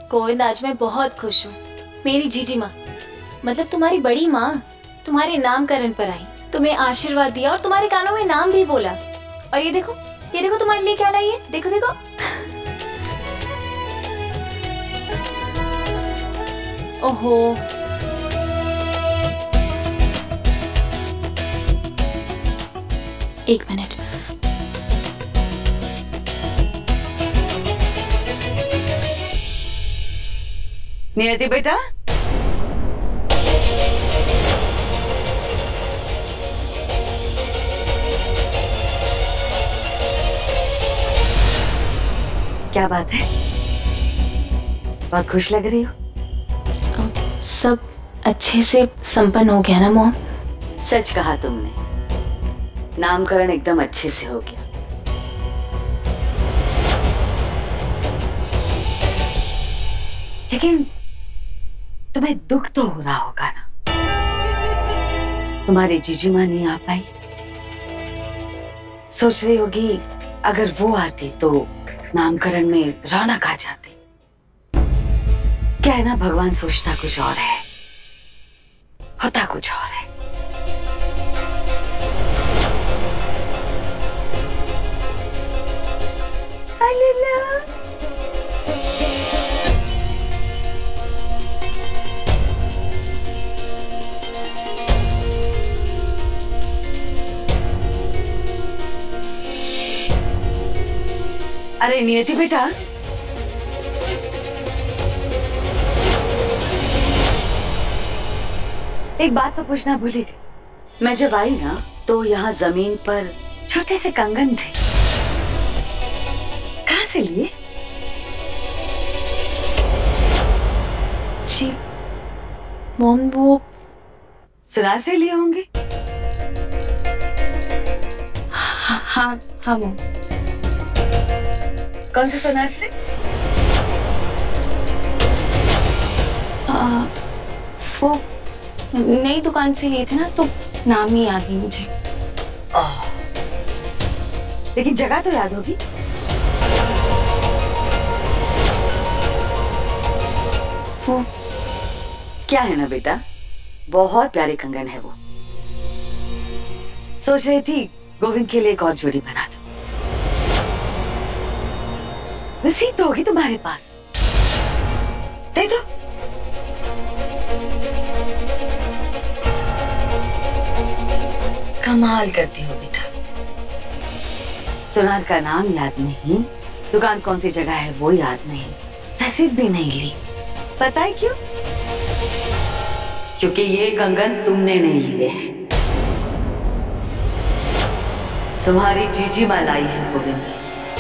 गोविंद, आज मैं बहुत खुश हूँ। मेरी जीजी माँ, मतलब तुम्हारी बड़ी माँ, तुम्हारे नामकरण पर आई, तुम्हें आशीर्वाद दिया और तुम्हारे कानों में नाम भी बोला। और ये देखो तुम्हारे लिए क्या लाई है, देखो देखो। ओहो, एक मिनट। नियति बेटा, क्या बात है? बहुत खुश लग रही हो। सब अच्छे से संपन्न हो गया ना मॉम? सच कहा तुमने, नामकरण एकदम अच्छे से हो गया। लेकिन तुम्हें दुख तो हो रहा होगा ना, तुम्हारी जीजी माँ नहीं आ पाई। सोच रही होगी अगर वो आती तो नामकरण में रौनक आ जाती। क्या है ना, भगवान सोचता कुछ और है, होता कुछ और है। अरे नियति बेटा, एक बात तो पूछना भूल ही गई। मैं जब आई ना तो यहाँ जमीन पर छोटे से कंगन थे, कहाँ से लिए? जी मॉम, वो सुनार से लिए होंगे। हाँ हाँ मॉम। कौन से सुनार से? वो नई दुकान से लिए थे ना, तो नाम ही याद नहीं मुझे। लेकिन जगह तो याद होगी। वो क्या है ना बेटा, बहुत प्यारी कंगन है वो। सोच रही थी गोविंद के लिए एक और जोड़ी बना दूं। रसीद तो होगी तुम्हारे पास, दे दो। कमाल करती हो बेटा, सुनार का नाम याद नहीं, दुकान कौन सी जगह है वो याद नहीं, रसीद भी नहीं ली। पता है क्यों? क्योंकि ये कंगन तुमने नहीं लिए है, तुम्हारी जीजी माँ लाई है गोविंद की।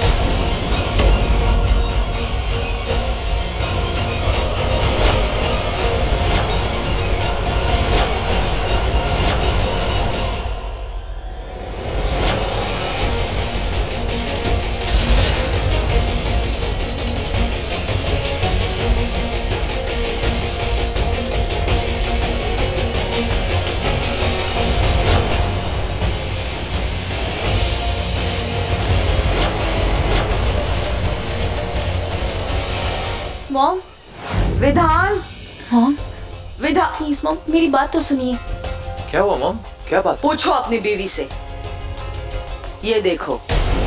मॉम। विधान, मॉम विधान, प्लीज मॉम, मेरी बात तो सुनिए। क्या हुआ मॉम, क्या बात? पूछो अपनी बीवी से। ये देखो,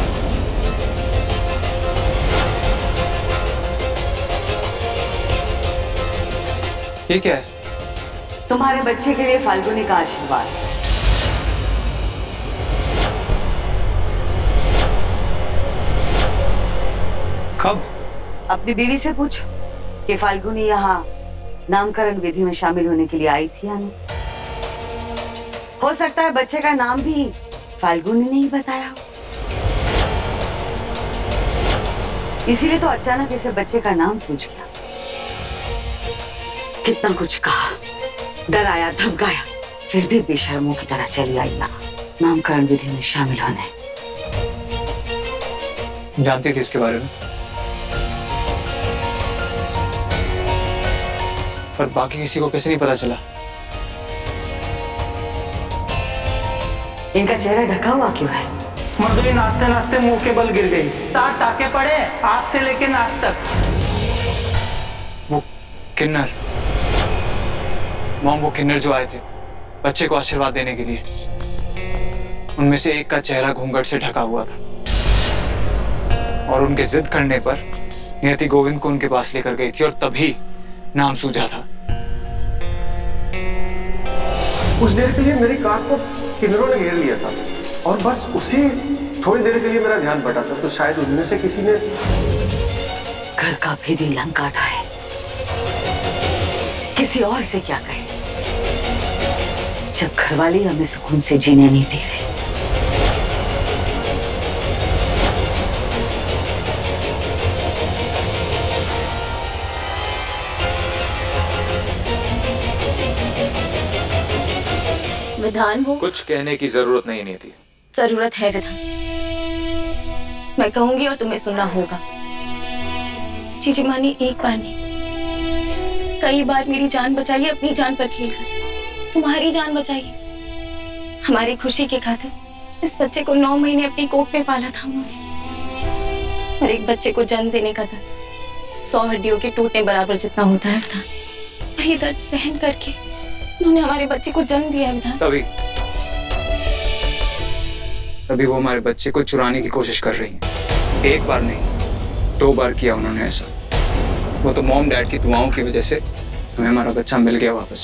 ये क्या है? तुम्हारे बच्चे के लिए फाल्गुनी का आशीर्वाद। कब? अपनी बीवी से पूछो कि फाल्गुनी यहाँ नामकरण विधि में शामिल होने के लिए आई थी या नहीं। हो सकता है बच्चे का नाम भी फाल्गुनी ने ही बताया हो, इसीलिए तो अचानक इसे बच्चे का नाम सूझ गया। कितना कुछ कहा, डराया, धमकाया, फिर भी बेशर्मों की तरह चली आई यहाँ नामकरण विधि में शामिल होने। जानती थी इसके बारे में, पर बाकी किसी को कैसे नहीं पता चला? इनका चेहरा ढका हुआ क्यों है? मधुरी नाचते नाचते मुंह के बल गिर गई। 7 टाके पड़े, आंख से लेके नाक तक। किन्नर। मॉम, वो किन्नर जो आए थे बच्चे को आशीर्वाद देने के लिए, उनमें से एक का चेहरा घूंघट से ढका हुआ था और उनके जिद करने पर नियति गोविंद को उनके पास लेकर गई थी और तभी नाम सूझा था। कुछ देर के लिए मेरी कार को किन्नरों ने घेर लिया था और बस उसी थोड़ी देर के लिए मेरा ध्यान भटा था, तो शायद उनमें से किसी ने घर का भेदी लंग काटा है। किसी और से क्या कहे जब घरवाले हमें सुकून से जीने नहीं दे रहे। विधान वो कुछ कहने की जरूरत नहीं नियति। जरूरत है विधान, मैं कहूंगी और तुम्हें सुनना होगा। जीजी माँ ने एक बार नहीं कई बार मेरी जान बचाई है, अपनी जान पर खेलकर तुम्हारी जान बचाई है। हमारी खुशी के खातिर इस बच्चे को 9 महीने अपनी कोख में पाला था उन्होंने, और एक बच्चे को जन्म देने का दर्द 100 हड्डियों के टूटने बराबर जितना होता है विधान। और ये दर्द सहन करके उन्होंने हमारे बच्चे को जन्म दिया विधान। तभी वो हमारे बच्चे को चुराने की कोशिश कर रही हैं। एक बार नहीं 2 बार किया उन्होंने ऐसा। वो तो मॉम डैड की दुआओं की वजह से हमें हमारा बच्चा मिल गया वापस।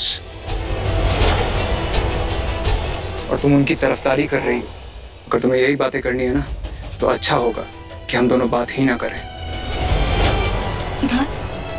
और तुम उनकी तरफदारी कर रही हो। अगर तुम्हें यही बातें करनी है ना तो अच्छा होगा कि हम दोनों बात ही ना करें। विधान,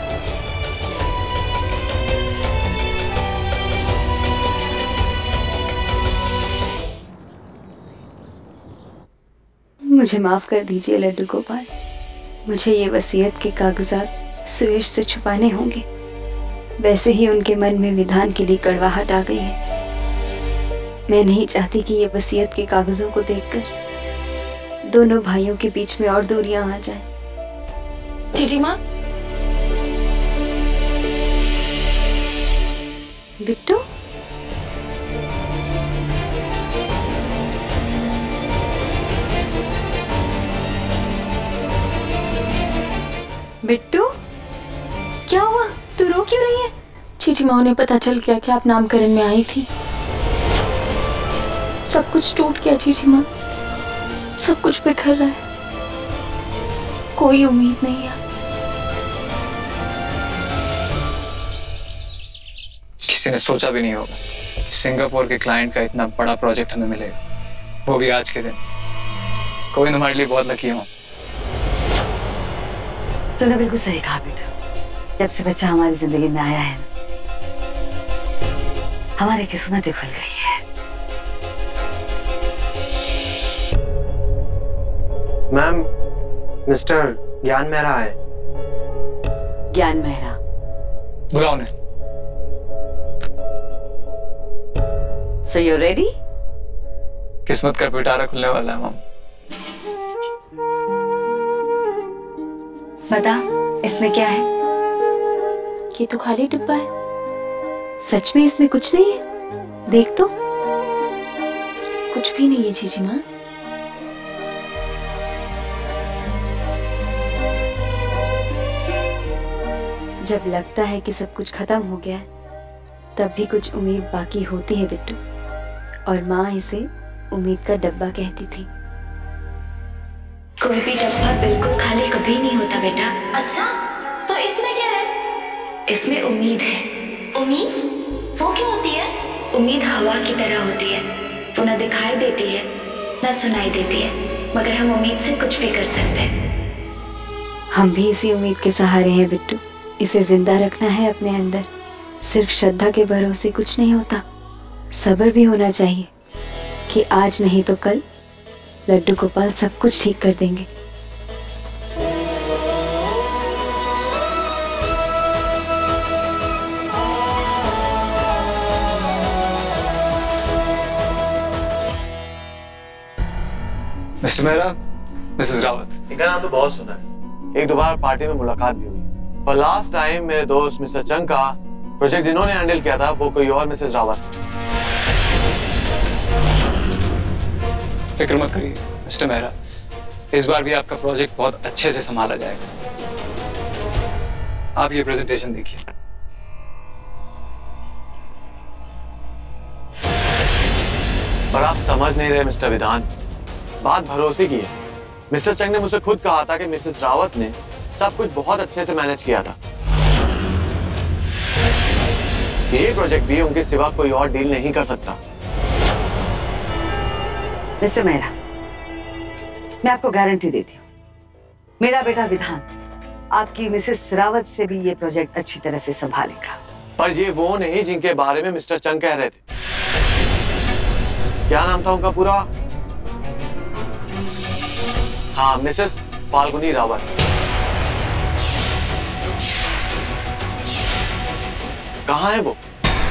मुझे माफ कर दीजिए लड्डू गोपाल, मुझे ये वसीयत के कागजात सुयश से छुपाने होंगे। वैसे ही उनके मन में विधान के लिए कड़वाहट आ गई है। मैं नहीं चाहती कि ये वसीयत के कागजों को देखकर दोनों भाइयों के बीच में और दूरियां आ जाएं। जीजी माँ, बिट्टू, बिट्टू, क्या हुआ? तू रो क्यों रही है? जीजी माँ, उन्हें पता चल गया कि आप नामकरण में आई थी। सब कुछ टूट गया जीजी माँ, सब कुछ बिखर रहा है, कोई उम्मीद नहीं है। किसी ने सोचा भी नहीं होगा कि सिंगापुर के क्लाइंट का इतना बड़ा प्रोजेक्ट हमें मिलेगा, वो भी आज के दिन। कोई हमारे लिए बहुत लकी हो। तूने बिल्कुल सही कहा बेटा। जब से बच्चा हमारी जिंदगी में आया है हमारी किस्मतें खुल गई है। मैम, मिस्टर ज्ञान मेहरा है। ज्ञान मेहरा, बुलाओ उन्हें। So you ready? किस्मत का पिटारा खुलने वाला है मॉम। बता, इसमें क्या है? ये तो खाली डिब्बा है। सच में इसमें कुछ नहीं है? देख तो। कुछ भी नहीं है जीजी माँ। जब लगता है कि सब कुछ खत्म हो गया है, तब भी कुछ उम्मीद बाकी होती है बिट्टू, और माँ इसे उम्मीद का डब्बा कहती थी। कोई भी डब्बा बिल्कुल खाली कभी नहीं होता बेटा। अच्छा, तो इसमें क्या है? इसमें उम्मीद है। उम्मीद? वो क्या होती है? उम्मीद हवा की तरह होती है, वो न दिखाई देती है न सुनाई देती है, मगर हम उम्मीद से कुछ भी कर सकते हैं। हम भी इसी उम्मीद के सहारे हैं बिट्टू। इसे जिंदा रखना है अपने अंदर। सिर्फ श्रद्धा के भरोसे कुछ नहीं होता, सब्र भी होना चाहिए कि आज नहीं तो कल लड्डू गोपाल सब कुछ ठीक कर देंगे। Mister Mehra, Mrs Rawat. इनका नाम तो बहुत सुना है, 1-2 बार पार्टी में मुलाकात भी हुई, पर लास्ट टाइम मेरे दोस्त मिस्टर चंग का प्रोजेक्ट जिन्होंने हैंडल किया था वो कोई और मिसेस रावत। फिक्र मत करिए मिस्टर मेहरा, इस बार भी आपका प्रोजेक्ट बहुत अच्छे से संभाला जाएगा। आप ये प्रेजेंटेशन देखिए। समझ नहीं रहे मिस्टर विधान। बात भरोसे की है। मिस्टर चंग ने मुझसे खुद कहा था कि मिसेस रावत ने सब कुछ बहुत अच्छे से मैनेज किया था। ये प्रोजेक्ट भी उनके सिवा कोई और डील नहीं कर सकता। मिस्टर मेहरा, मैं आपको गारंटी देती हूँ, मेरा बेटा विधान आपकी मिसेस रावत से भी ये प्रोजेक्ट अच्छी तरह से संभालेगा। पर ये वो नहीं जिनके बारे में मिस्टर चंग कह रहे थे। क्या नाम था उनका पूरा? हाँ, मिसेस फाल्गुनी रावत। कहाँ है वो?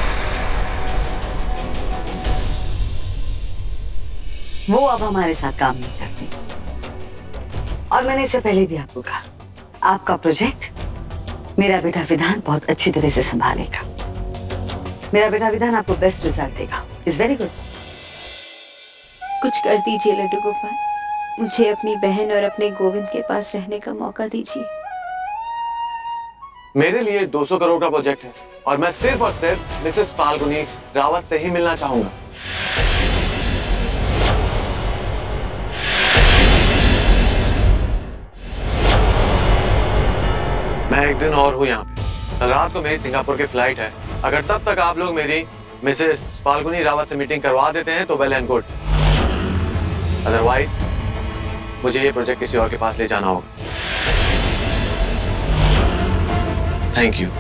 वो अब हमारे साथ काम नहीं करती। और मैंने इससे पहले भी आपको कहा, आपका प्रोजेक्ट मेरा बेटा विधान बहुत अच्छी तरह से संभालेगा। मेरा बेटा विधान आपको बेस्ट रिजल्ट देगा। It's very good. कुछ कर दीजिए लड्डू गोपाल, मुझे अपनी बहन और अपने गोविंद के पास रहने का मौका दीजिए। मेरे लिए 200 करोड़ का प्रोजेक्ट है और मैं सिर्फ और सिर्फ मिसेस फाल्गुनी रावत से ही मिलना चाहूंगा। मैं एक दिन और हूं यहाँ पे। कल रात को मेरी सिंगापुर की फ्लाइट है। अगर तब तक आप लोग मेरी मिसेस फाल्गुनी रावत से मीटिंग करवा देते हैं तो वेल एंड गुड। अदरवाइज मुझे ये प्रोजेक्ट किसी और के पास ले जाना होगा। Thank you.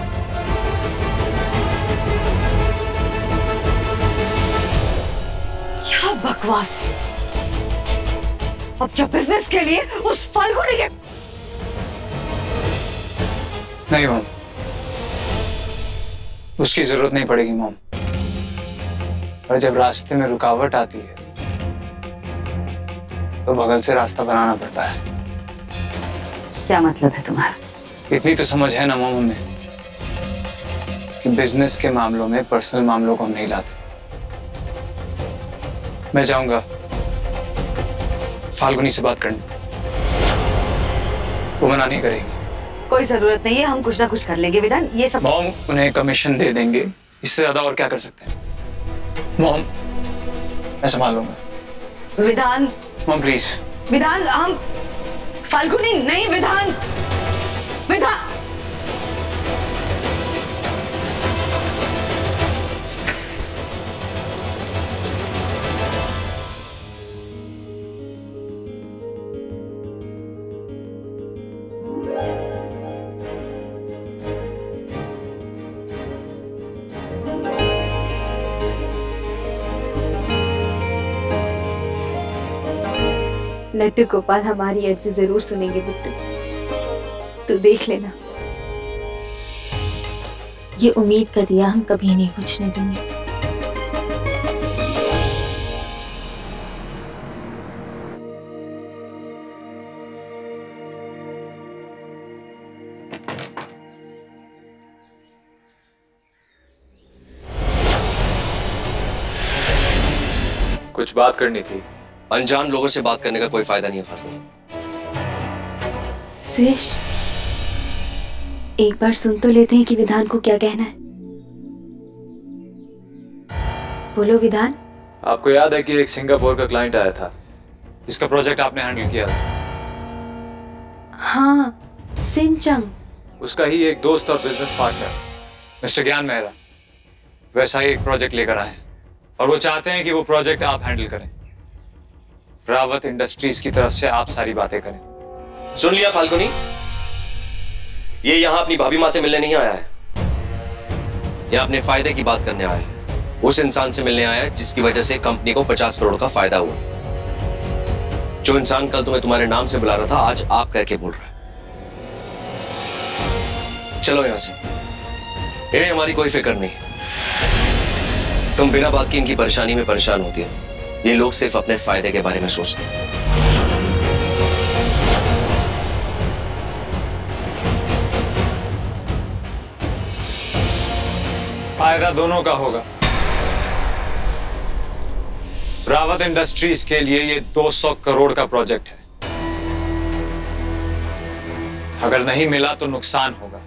क्या बकवास है। अब जो बिजनेस के लिए उस फाल्गुनी के नहीं मॉम, उसकी जरूरत नहीं पड़ेगी मॉम। और जब रास्ते में रुकावट आती है तो बगल से रास्ता बनाना पड़ता है। क्या मतलब है तुम्हारा? इतनी तो समझ है ना मॉम हमें कि बिजनेस के मामलों में पर्सनल मामलों को हम नहीं लाते। मैं जाऊंगा फाल्गुनी से बात करने, वो मना नहीं करेगी। कोई जरूरत नहीं है, हम कुछ ना कुछ कर लेंगे विधान। ये सब मॉम उन्हें कमीशन दे देंगे, इससे ज्यादा और क्या कर सकते हैं। मॉम मैं संभाल लूंगा। विधान, मॉम प्लीज। विधान हम फाल्गुनी नहीं, विधान, विधान। लड्डू गोपाल हमारी अर्जी जरूर सुनेंगे बिट्टू, तू देख लेना। ये उम्मीद का दिया हम कभी नहीं बुझने देंगे। कुछ बात करनी थी। अनजान लोगों से बात करने का कोई फायदा नहीं है फाल्गुनी। सुयश, एक बार सुन तो लेते हैं कि विधान को क्या कहना है। बोलो विधान। आपको याद है कि एक सिंगापुर का क्लाइंट आया था जिसका प्रोजेक्ट आपने हैंडल किया था? हाँ, सिंचंग। उसका ही एक दोस्त और बिजनेस पार्टनर मिस्टर ज्ञान मेहरा वैसा ही एक प्रोजेक्ट लेकर आए और वो चाहते हैं कि वो प्रोजेक्ट आप हैंडल करें। रावत इंडस्ट्रीज की तरफ से आप सारी बातें करें। सुन लिया फाल्गुनी, ये यहाँ अपनी भाभी माँ से मिलने नहीं आया है, यहाँ अपने फायदे की बात करने आया है। उस इंसान से मिलने आया है जिसकी वजह से कंपनी को 50 करोड़ का फायदा हुआ। जो इंसान कल तुम्हें तुम्हारे नाम से बुला रहा था, आज आप करके बोल रहा है। चलो यहां से, इन्हें हमारी कोई फिक्र नहीं। तुम बिना बात की इनकी परेशानी में परेशान होती हो। ये लोग सिर्फ अपने फायदे के बारे में सोचते हैं। फायदा दोनों का होगा। रावत इंडस्ट्रीज के लिए ये 200 करोड़ का प्रोजेक्ट है। अगर नहीं मिला तो नुकसान होगा।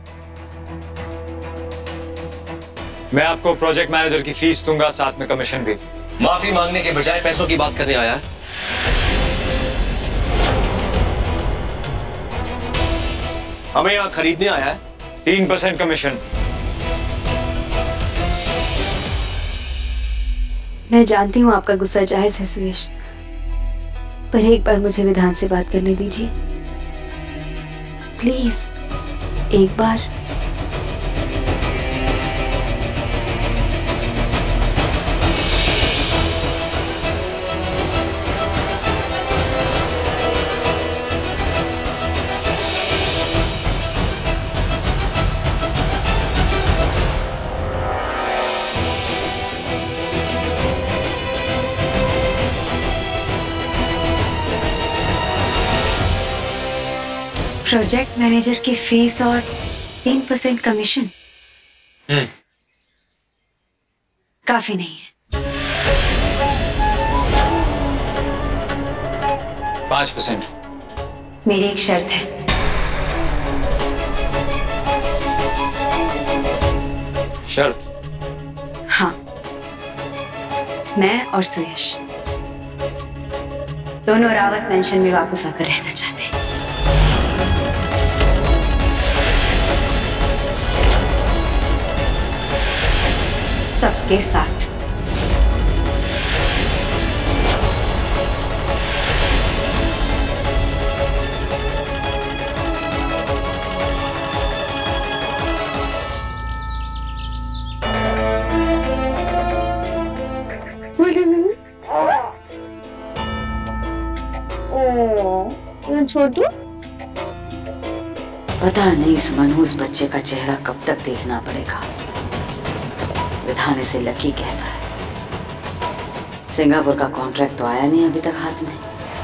मैं आपको प्रोजेक्ट मैनेजर की फीस दूंगा, साथ में कमीशन भी। माफी मांगने के बजाय पैसों की बात करने आया है। हमें यहां खरीदने आया है। 3% कमीशन। मैं जानती हूँ आपका गुस्सा जायज है सुयश, पर एक बार मुझे विधान से बात करने दीजिए प्लीज, एक बार। प्रोजेक्ट मैनेजर की फीस और 3% कमीशन काफी नहीं है। 5%। मेरी एक शर्त है। शर्त? हाँ, मैं और सुयश दोनों रावत मेंशन में वापस आकर रहना चाहते हैं। सबके साथ। छोटू, पता नहीं इस मनहूस बच्चे का चेहरा कब तक देखना पड़ेगा। विधान इसे लकी कहता है। सिंगापुर का कॉन्ट्रैक्ट तो आया नहीं अभी तक हाथ में।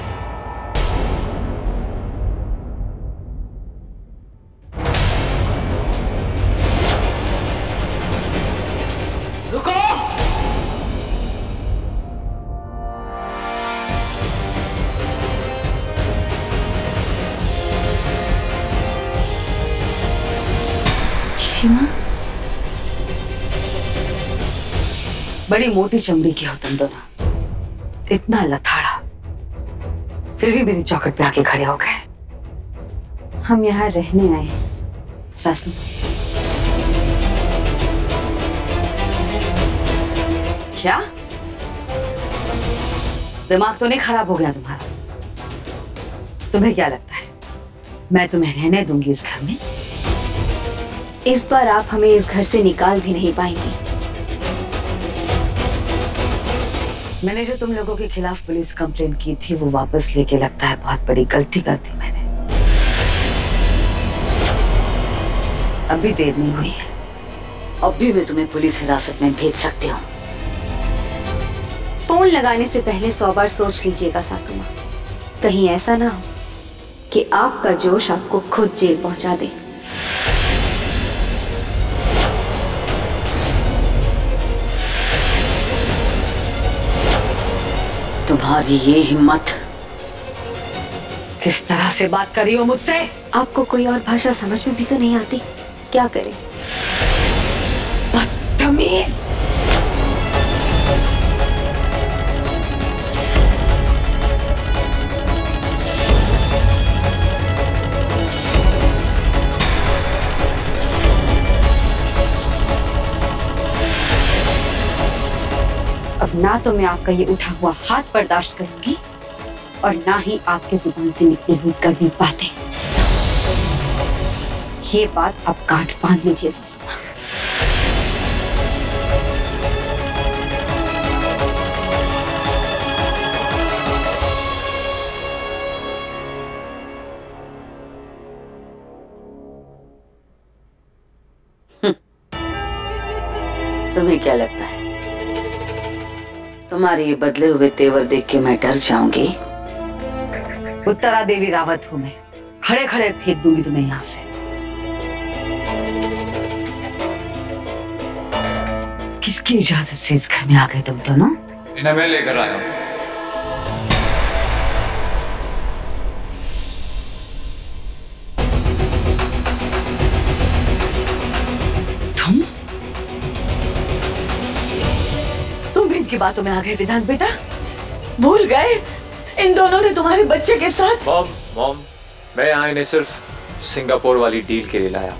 रुको! जीजी माँ, बड़ी मोटी चमड़ी की हो तुम दोनों, इतना लथाड़ा, फिर भी मेरी चौखट पे आके खड़े हो गए। हम यहाँ रहने आए हैं सासू। क्या दिमाग तो नहीं खराब हो गया तुम्हारा? तुम्हें क्या लगता है मैं तुम्हें रहने दूंगी इस घर में? इस बार आप हमें इस घर से निकाल भी नहीं पाएंगे। मैंने जो तुम लोगों के खिलाफ पुलिस कंप्लेन की थी वो वापस लेके लगता है बहुत बड़ी गलती कर दी मैंने। अभी देर नहीं हुई है, अभी मैं तुम्हें पुलिस हिरासत में भेज सकती हूँ। फोन लगाने से पहले 100 बार सोच लीजिएगा सासू माँ, कहीं ऐसा ना हो कि आपका जोश आपको खुद जेल पहुंचा दे। तुम्हारी ये हिम्मत! किस तरह से बात कर रही हो मुझसे? आपको कोई और भाषा समझ में भी तो नहीं आती, क्या करें? बदतमीज! अब ना तो मैं आपका ये उठा हुआ हाथ बर्दाश्त करूंगी और ना ही आपके जुबान से निकली हुई कड़वी बातें। ये बात आप गांठ बांध लीजिए सासू माँ। तुम्हें क्या लगता है तुम्हारे ये बदले हुए तेवर देख के मैं डर जाऊंगी? उत्तरा देवी रावत हूं मैं, खड़े खड़े फेंक दूंगी तुम्हें यहां से। किसकी इजाजत से इस घर में आ गए तुम दोनों? इन्हें मैं लेकर आया हूं। की बातों में आ गए विधान बेटा? भूल गए इन दोनों ने तुम्हारे बच्चे के साथ? मॉम, मैं यहाँ इन्हें सिर्फ सिंगापुर वाली डील के लिए लाया।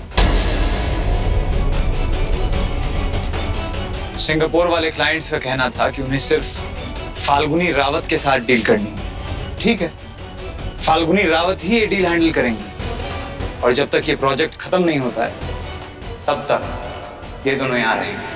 सिंगापुर वाले क्लाइंट्स का कहना था कि उन्हें सिर्फ फाल्गुनी रावत के साथ डील करनी है। ठीक है, फाल्गुनी रावत ही ये डील हैंडल करेंगी और जब तक ये प्रोजेक्ट खत्म नहीं होता है तब तक ये दोनों यहाँ रहेंगे।